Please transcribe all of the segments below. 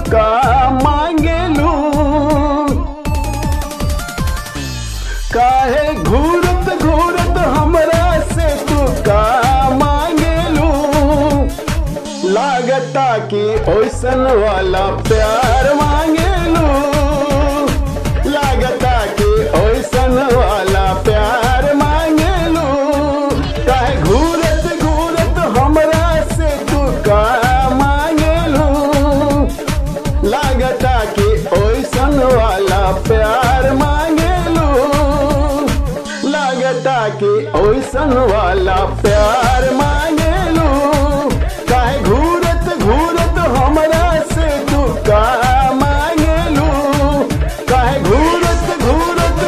का मांगेलू, काहे घूरत घूरत हमरा से तू का मांगेलू। लागता कि ओइसन वाला प्यार मांगेलू, लागता कि ओइसन वाला प्यार मांगेलू। काहे घूरत घूरत हमरा से तू का मांगेलू, लागता कि ओइसन वाला प्यार मांगेलू, लागता कि ओइसन वाला प्यार मांगेलू। काहे घूरत घूरत हमरा से तू का मांगेलू, काहे घूरत घूरत।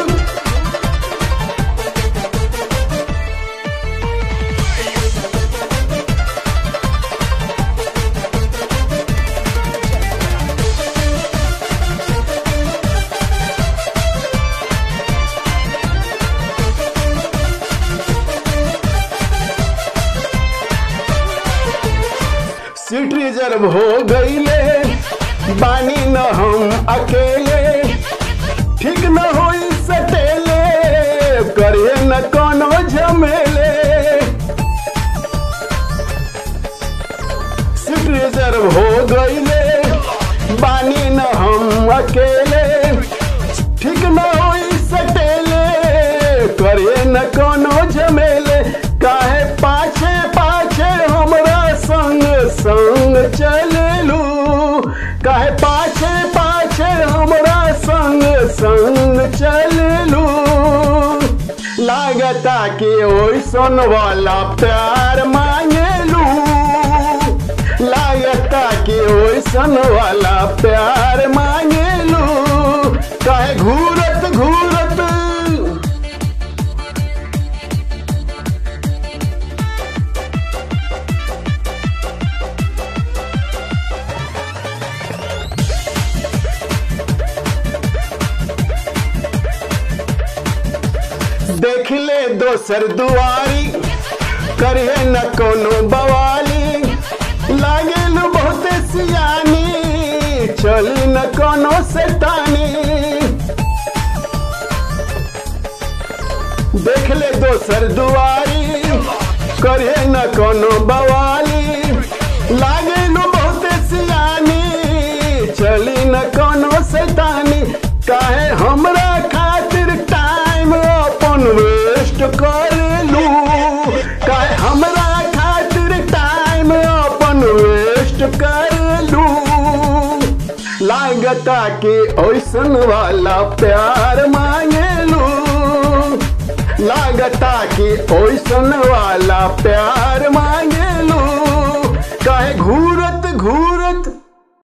सीट रिजर्व हो गईले, बानी न हम अकेले। ठीक न होई सटेले, करे न कोनो झमेले। सीट रिजर्व हो गईले, बानी न हम अकेले। ठीक न होई सटेले, करे न कोनो झमेले। काहे पाछे पाछे हमरा संग संग चलेलू, काहे पाछे पाछे हमरा संग संग चलेलू। लागता कि ओइसन वाला प्यार मांगेलू, लागता कि ओइसन वाला प्यार मांगेलू। काहे घूरत घूरत। देख ले दोसर दुआरी, करे न कोनो बवाली। लागेलू बहुत सियानी, चली न कोनो शैतानी। देख ले दोसर दुआरी, करे न कोनो बवाली। लागेलू बहुत सियानी, चली न कोनो शैतानी। काहे हमरा खातिर टाइम अपन वेस्ट करेलू, काहे हमरा खातिर टाइम अपन वेस्ट करेलू। लागता कि ओइसन वाला प्यार मांगेलू, लागता कि ओइसन वाला प्यार मांगेलू। काहे घूरत घूर